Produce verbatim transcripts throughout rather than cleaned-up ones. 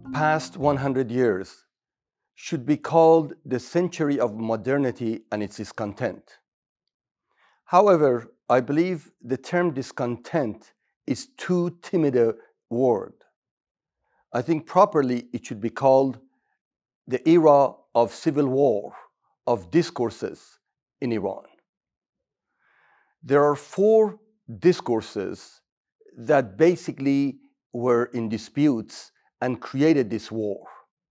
past one hundred years should be called the century of modernity and its discontent. However, I believe the term discontent is too timid a word. I think properly it should be called the era of civil war, of discourses in Iran. There are four discourses that basically were in disputes and created this war.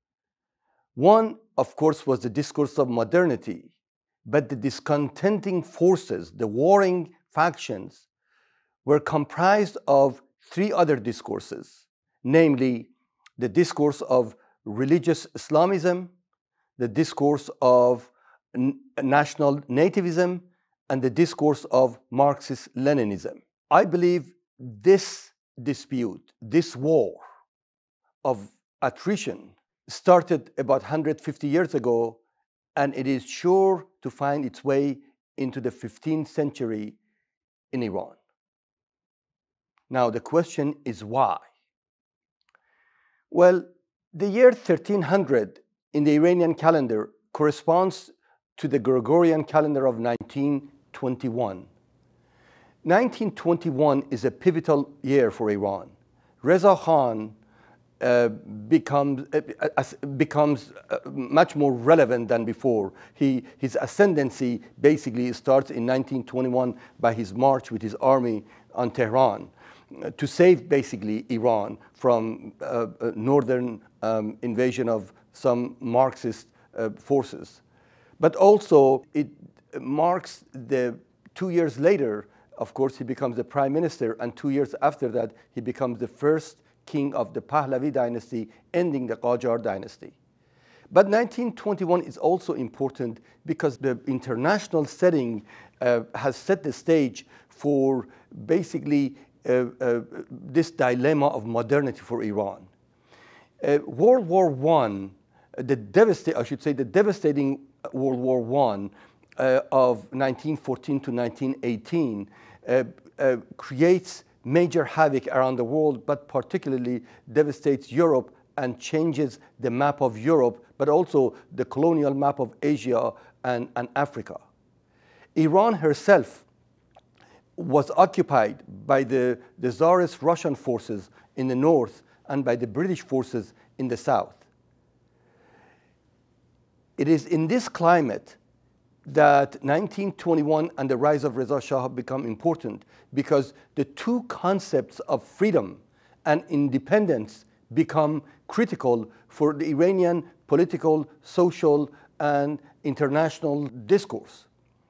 One, of course, was the discourse of modernity, but the discontenting forces, the warring factions, were comprised of three other discourses, namely the discourse of religious-Islamism, the discourse of national-Nativism, and the discourse of Marxist-Leninism. I believe this dispute, this war of attrition, started about one hundred fifty years ago, and it is sure to find its way into the fifteenth century in Iran. Now, the question is why? Well, the year thirteen hundred in the Iranian calendar corresponds to the Gregorian calendar of nineteen twenty-one. nineteen twenty-one is a pivotal year for Iran. Reza Khan uh, becomes, uh, becomes uh, much more relevant than before. He, his ascendancy basically starts in nineteen twenty-one by his march with his army on Tehran uh, to save basically Iran from uh, uh, northern um, invasion of some Marxist uh, forces. But also it marks the two years later, of course, he becomes the prime minister, and two years after that, he becomes the first king of the Pahlavi dynasty, ending the Qajar dynasty. But nineteen twenty-one is also important because the international setting uh, has set the stage for basically uh, uh, this dilemma of modernity for Iran. Uh, World War One, the devasta- I should say the devastating World War One uh, of nineteen fourteen to nineteen eighteen uh, uh, creates major havoc around the world, but particularly devastates Europe and changes the map of Europe, but also the colonial map of Asia and, and Africa. Iran herself was occupied by the, the Tsarist Russian forces in the north and by the British forces in the south. It is in this climate that nineteen twenty-one and the rise of Reza Shah have become important, because the two concepts of freedom and independence become critical for the Iranian political, social, and international discourse.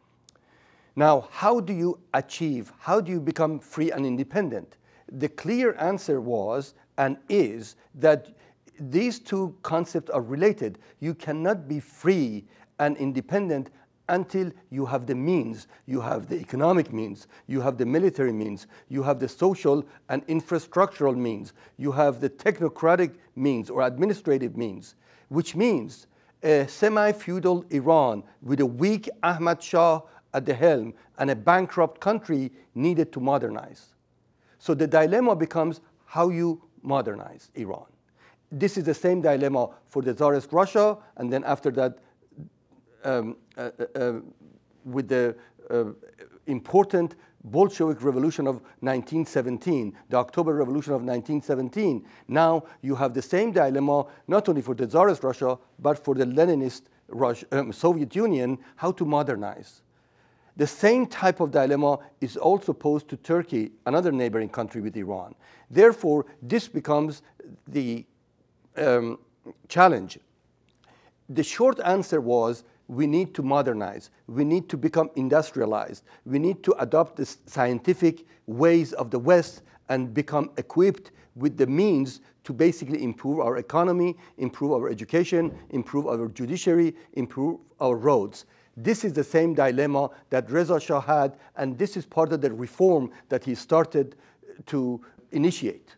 Now, how do you achieve, how do you become free and independent? The clear answer was and is that these two concepts are related. You cannot be free and independent until you have the means. You have the economic means, you have the military means, you have the social and infrastructural means, you have the technocratic means or administrative means, which means a semi-feudal Iran with a weak Ahmad Shah at the helm and a bankrupt country needed to modernize. So the dilemma becomes how you modernize Iran. This is the same dilemma for the Tsarist Russia, and then after that, um, uh, uh, with the uh, important Bolshevik Revolution of nineteen seventeen, the October Revolution of nineteen seventeen, now you have the same dilemma not only for the Tsarist Russia, but for the Leninist Russia, um, Soviet Union, how to modernize. The same type of dilemma is also posed to Turkey, another neighboring country with Iran. Therefore, this becomes the Um, challenge. The short answer was we need to modernize. We need to become industrialized. We need to adopt the scientific ways of the West and become equipped with the means to basically improve our economy, improve our education, improve our judiciary, improve our roads. This is the same dilemma that Reza Shah had, and this is part of the reform that he started to initiate.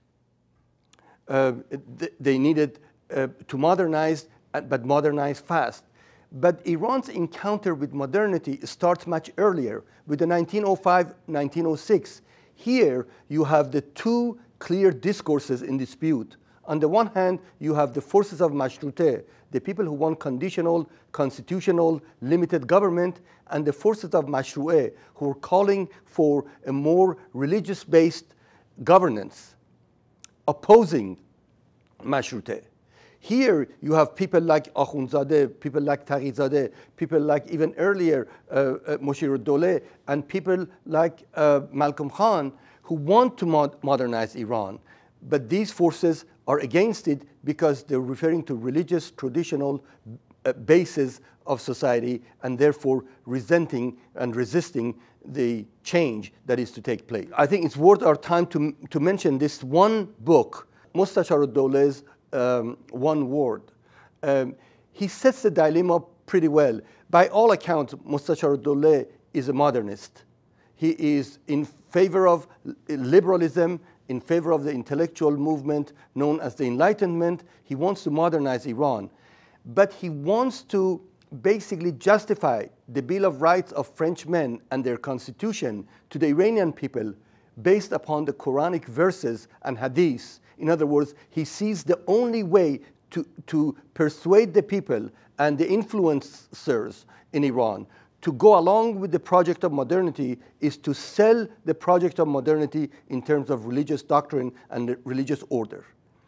Uh, th they needed uh, to modernize, but modernize fast. But Iran's encounter with modernity starts much earlier, with the nineteen oh five nineteen oh six. Here you have the two clear discourses in dispute On the one hand, you have the forces of Mashrute, the people who want conditional, constitutional, limited government, and the forces of Mashru'e, who are calling for a more religious-based governance, opposing Mashrute. Here you have people like Akhundzadeh, people like Tagizadeh, people like even earlier uh, uh, Moshir-ud-Dowleh, and people like uh, Malcolm Khan, who want to mod modernize Iran. But these forces are against it because they're referring to religious, traditional uh, bases of society, and therefore resenting and resisting the change that is to take place. I think it's worth our time to, to mention this one book, Mustashar-ud-Dowleh's Um, one word. Um, he sets the dilemma pretty well. By all accounts, Mustashar-ud-Dowleh is a modernist. He is in favor of liberalism, in favor of the intellectual movement known as the Enlightenment. He wants to modernize Iran. But he wants to basically justify the Bill of Rights of Frenchmen and their constitution to the Iranian people based upon the Quranic verses and hadiths. In other words, he sees the only way to, to persuade the people and the influencers in Iran to go along with the project of modernity is to sell the project of modernity in terms of religious doctrine and religious order.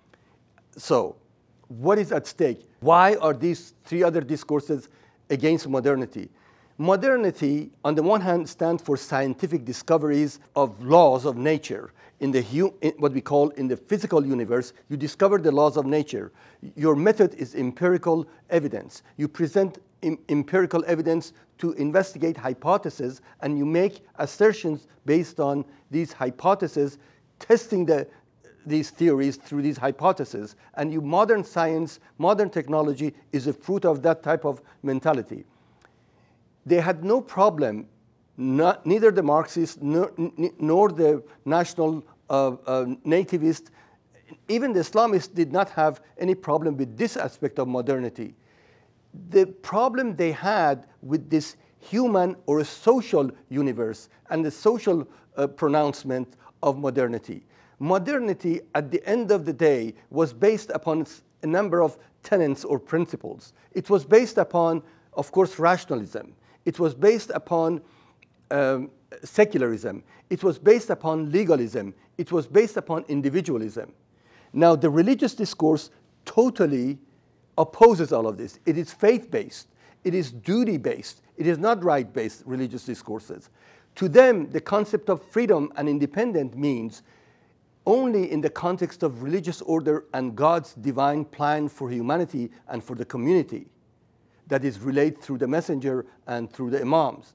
So, what is at stake? Why are these three other discourses against modernity? Modernity, on the one hand, stands for scientific discoveries of laws of nature. In, the in what we call in the physical universe, you discover the laws of nature. Your method is empirical evidence. You present em empirical evidence to investigate hypotheses, and you make assertions based on these hypotheses, testing the, these theories through these hypotheses. And you modern science, modern technology is a fruit of that type of mentality. They had no problem, not, neither the Marxists nor, nor the national uh, uh, nativist, even the Islamists did not have any problem with this aspect of modernity. The problem they had with this human or a social universe and the social uh, pronouncement of modernity. Modernity, at the end of the day, was based upon a number of tenets or principles. It was based upon, of course, rationalism. It was based upon um, secularism. It was based upon legalism. It was based upon individualism. Now, the religious discourse totally opposes all of this. It is faith-based. It is duty-based. It is not right-based religious discourses. To them, the concept of freedom and independence means only in the context of religious order and God's divine plan for humanity and for the community that is relayed through the messenger and through the imams.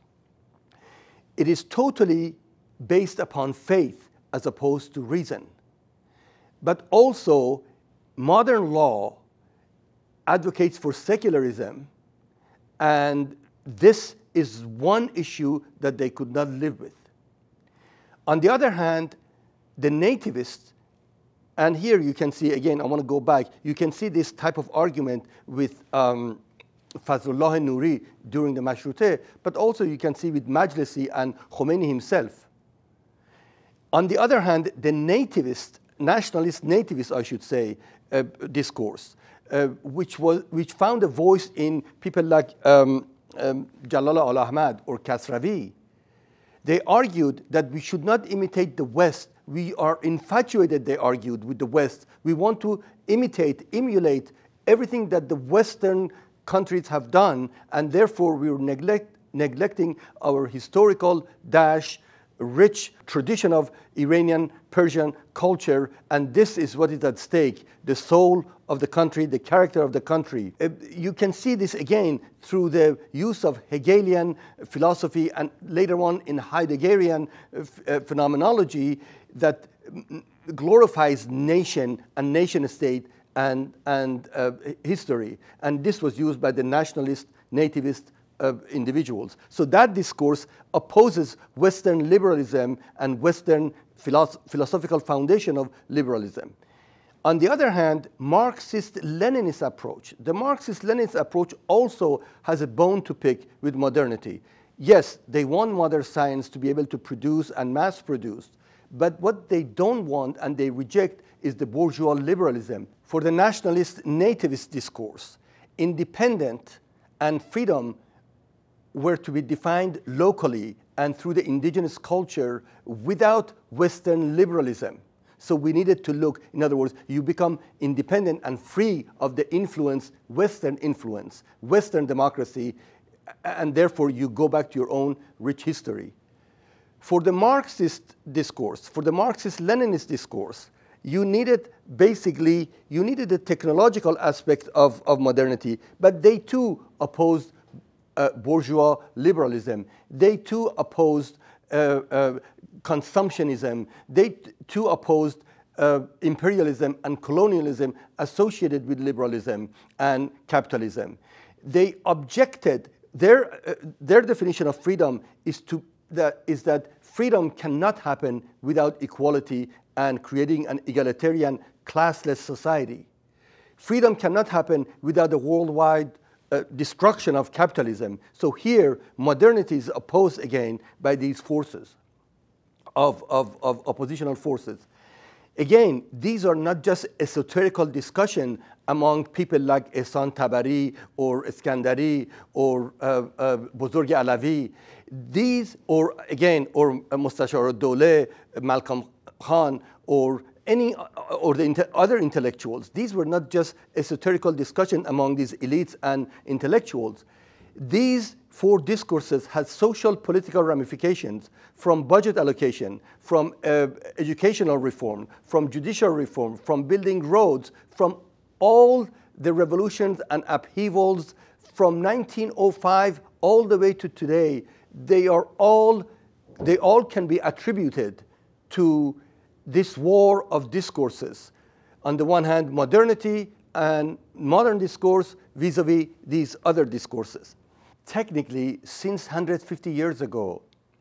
It is totally based upon faith as opposed to reason. But also, modern law advocates for secularism, and this is one issue that they could not live with. On the other hand, the nativists, and here you can see, again, I want to go back, you can see this type of argument with um, Fazlullah Nouri during the Mashrute, but also you can see with Majlisi and Khomeini himself. On the other hand, the nativist, nationalist-nativist, I should say, uh, discourse, uh, which, was, which found a voice in people like um, um, Jalal al-Ahmad or Kasravi. They argued that we should not imitate the West. We are infatuated, they argued, with the West. We want to imitate, emulate everything that the Western countries have done, and therefore we are neglect, neglecting our historical dash rich tradition of Iranian Persian culture, and this is what is at stake, the soul of the country, the character of the country. Uh, you can see this again through the use of Hegelian philosophy and later on in Heideggerian uh, uh, phenomenology that glorifies nation and nation state and, and uh, history. And this was used by the nationalist, nativist uh, individuals. So that discourse opposes Western liberalism and Western philosoph philosophical foundation of liberalism. On the other hand, Marxist-Leninist approach. The Marxist-Leninist approach also has a bone to pick with modernity. Yes, they want modern science to be able to produce and mass produce, But what they don't want and they reject is the bourgeois liberalism. For the nationalist-nativist discourse, independent and freedom were to be defined locally and through the indigenous culture without Western liberalism. So we needed to look, in other words, you become independent and free of the influence, Western influence, Western democracy, and therefore you go back to your own rich history. For the Marxist discourse, for the Marxist-Leninist discourse, you needed basically, you needed the technological aspect of, of modernity, but they too opposed uh, bourgeois liberalism. They too opposed uh, uh, consumptionism. They too opposed uh, imperialism and colonialism associated with liberalism and capitalism. They objected, their, uh, their definition of freedom is, to, that, is that freedom cannot happen without equality and creating an egalitarian, classless society. Freedom cannot happen without a worldwide uh, destruction of capitalism. So here, modernity is opposed again by these forces of, of, of oppositional forces. Again, these are not just esoterical discussion among people like Ehsan Tabari or Iskandari or uh, uh, Buzurg Alavi. These, or again, or Mustashar al-Dawleh, Malcolm Khan, or any or the inte other intellectuals. These were not just esoterical discussion among these elites and intellectuals. These four discourses had social political ramifications from budget allocation, from uh, educational reform, from judicial reform, from building roads, from all the revolutions and upheavals from nineteen oh five all the way to today. They are all, they all can be attributed to this war of discourses. On the one hand, modernity and modern discourse vis-a-vis these other discourses. Technically, since one hundred fifty years ago,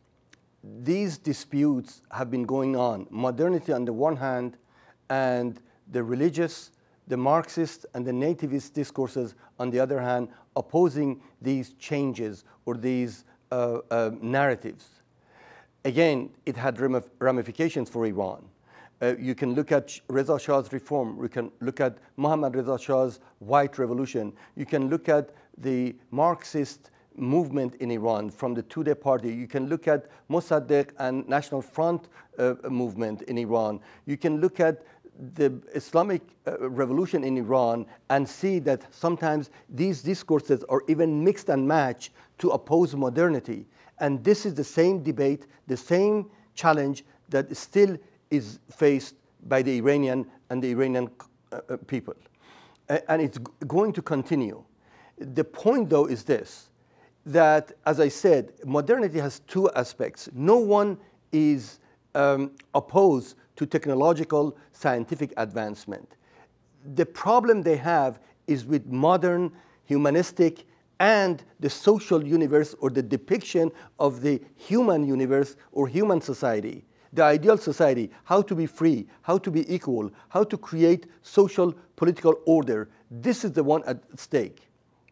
these disputes have been going on. Modernity on the one hand, and the religious, the Marxist, and the nativist discourses on the other hand, opposing these changes or these uh, uh, narratives. Again, it had ramifications for Iran. Uh, you can look at Reza Shah's reform. You can look at Mohammad Reza Shah's white revolution. You can look at the Marxist movement in Iran from the Tudeh party. You can look at Mossadegh and National Front uh, movement in Iran. You can look at the Islamic uh, revolution in Iran and see that sometimes these discourses are even mixed and matched to oppose modernity. And this is the same debate, the same challenge that still is faced by the Iranian and the Iranian uh, people. Uh, and it's going to continue. The point, though, is this, that, as I said, modernity has two aspects. No one is um, opposed to technological scientific advancement. The problem they have is with modern, humanistic, and the social universe or the depiction of the human universe or human society. The ideal society, how to be free, how to be equal, how to create social political order. This is the one at stake.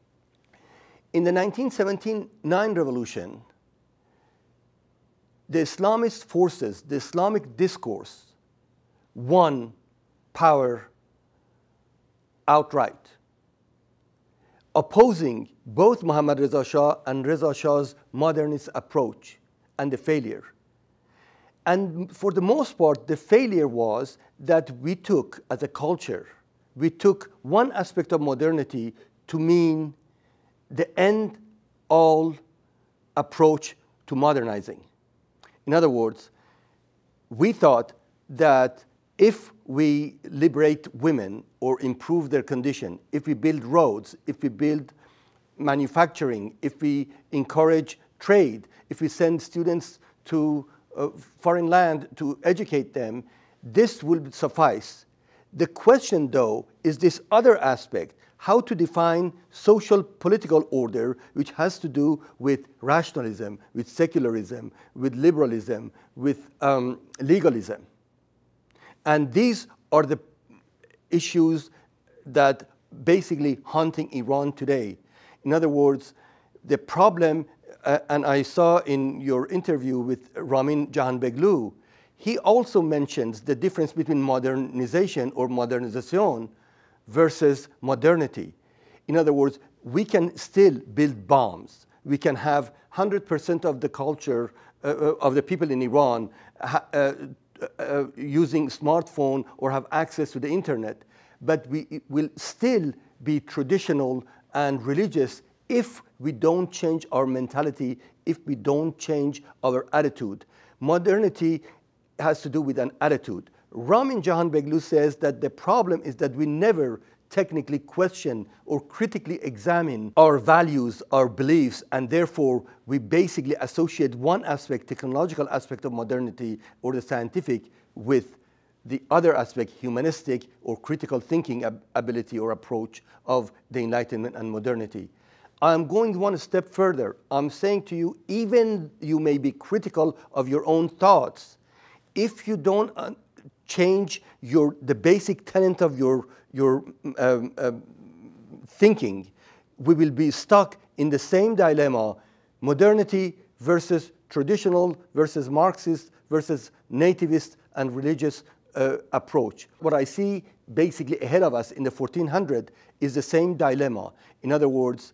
In the nineteen seventy-nine revolution, the Islamist forces, the Islamic discourse, won power outright, opposing both Mohammad Reza Shah and Reza Shah's modernist approach and the failure. And for the most part, the failure was that we took, as a culture, we took one aspect of modernity to mean the end-all approach to modernizing. In other words, we thought that if we liberate women or improve their condition, if we build roads, if we build manufacturing, if we encourage trade, if we send students to uh, foreign land to educate them, this will suffice. The question, though, is this other aspect, how to define social political order, which has to do with rationalism, with secularism, with liberalism, with um, legalism. And these are the issues that basically haunting Iran today. In other words, the problem, uh, and I saw in your interview with Ramin Jahanbegloo, he also mentions the difference between modernization or modernization versus modernity. In other words, we can still build bombs. We can have one hundred percent of the culture uh, of the people in Iran ha uh, uh, using smartphone or have access to the internet, but we will still be traditional and religious if we don't change our mentality, if we don't change our attitude. Modernity has to do with an attitude. Ramin Jahanbegloo says that the problem is that we never technically question or critically examine our values, our beliefs, and therefore we basically associate one aspect, technological aspect of modernity or the scientific, with the other aspect, humanistic or critical thinking ab ability or approach of the Enlightenment and modernity. I'm going one step further. I'm saying to you, even you may be critical of your own thoughts, if you don't uh, change your, the basic tenet of your, your um, uh, thinking, we will be stuck in the same dilemma, modernity versus traditional versus Marxist versus nativist and religious uh, approach. What I see basically ahead of us in the fourteen hundreds is the same dilemma. In other words,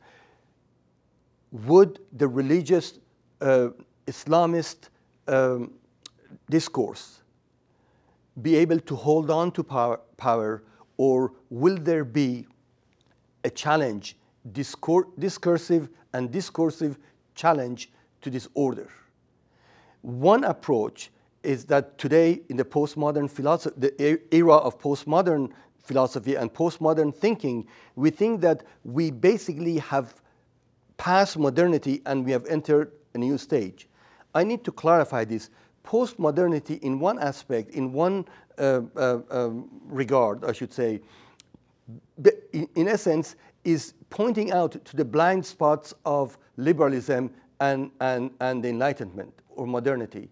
would the religious uh, Islamist um, discourse be able to hold on to power, power, or will there be a challenge, discour discursive and discursive challenge to this order? One approach is that today in the postmodern philosophy, the era of postmodern philosophy and postmodern thinking, we think that we basically have passed modernity and we have entered a new stage. I need to clarify this. Postmodernity in one aspect, in one uh, uh, uh, regard, I should say, in, in essence, is pointing out to the blind spots of liberalism and, and, and the Enlightenment or modernity.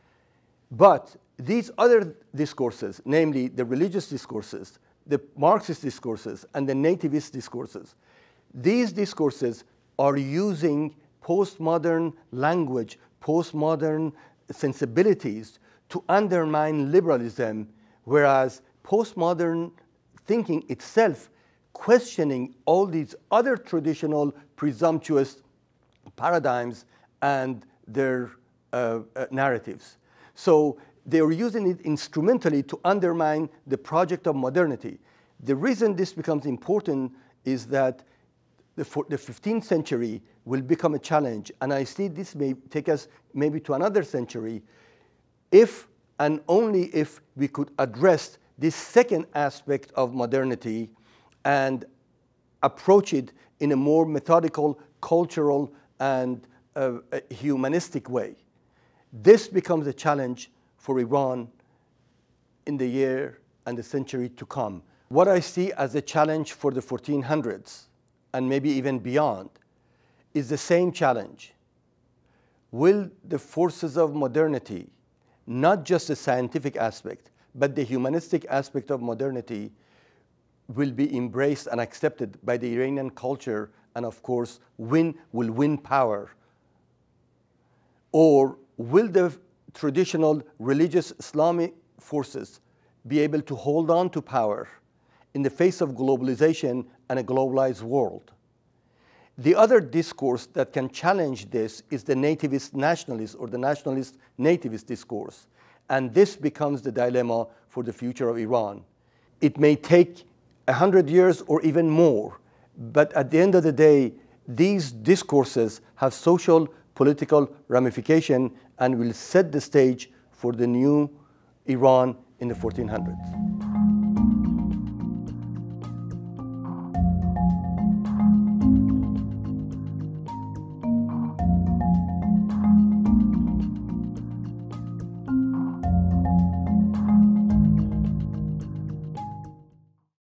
But these other discourses, namely the religious discourses, the Marxist discourses, and the nativist discourses, these discourses are using postmodern language, postmodern sensibilities to undermine liberalism, whereas postmodern thinking itself questioning all these other traditional presumptuous paradigms and their uh, uh, narratives. So they are using it instrumentally to undermine the project of modernity. The reason this becomes important is that the, the fifteenth century will become a challenge, and I see this may take us maybe to another century if and only if we could address this second aspect of modernity and approach it in a more methodical, cultural, and uh, humanistic way. This becomes a challenge for Iran in the year and the century to come. What I see as a challenge for the fourteen hundreds, and maybe even beyond, is the same challenge. Will the forces of modernity, not just the scientific aspect, but the humanistic aspect of modernity, will be embraced and accepted by the Iranian culture, and of course, win, will win power? Or will the traditional religious Islamic forces be able to hold on to power in the face of globalization and a globalized world? The other discourse that can challenge this is the nativist nationalist or the nationalist-nativist discourse. And this becomes the dilemma for the future of Iran. It may take a hundred years or even more, but at the end of the day, these discourses have social, political ramification and will set the stage for the new Iran in the fourteen hundreds.